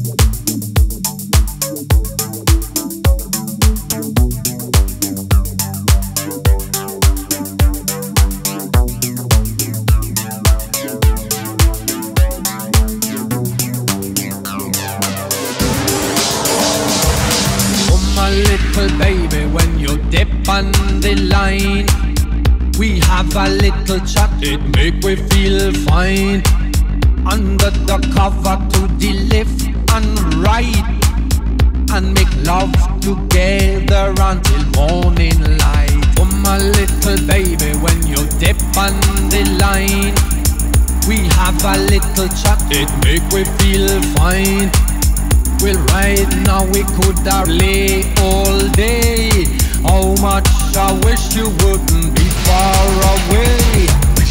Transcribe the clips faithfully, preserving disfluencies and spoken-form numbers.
Little baby, when you dip on the line, we have a little chat, it make we feel fine. Under the cover to the left and right, and make love together until morning light. Oh my little baby, when you dip on the line, we have a little chat, it make we feel fine. Well, right now we could have lay all day. How much I wish you wouldn't be far away.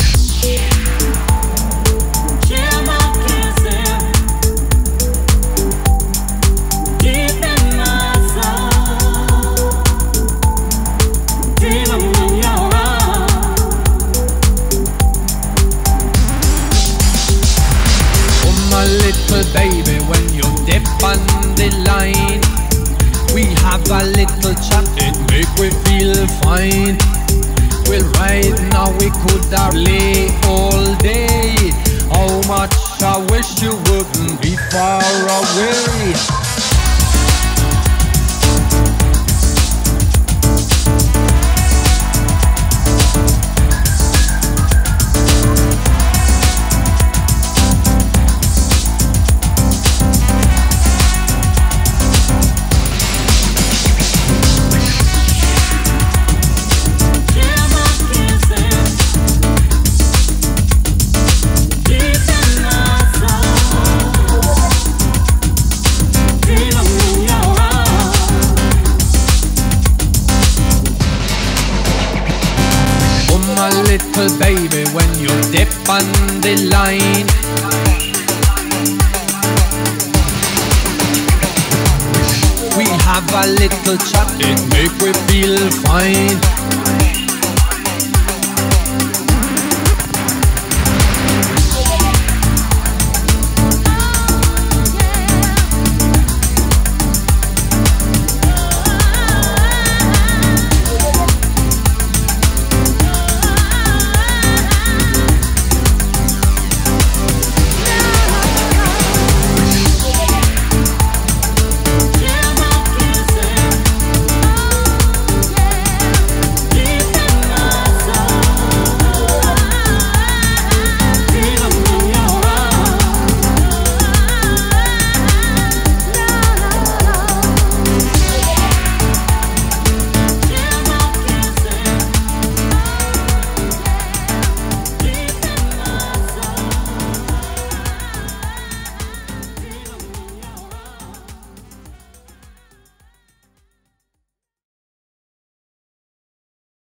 Share my kisses, deep in my soul, dreaming in your arms. Oh my little baby, when you dip on the line, we have a little chat, it make we feel fine. Well, right now we could have lay all day. How much I wish you wouldn't be far away. Little baby, when you dip on the line, we have a little chat, it make we feel fine.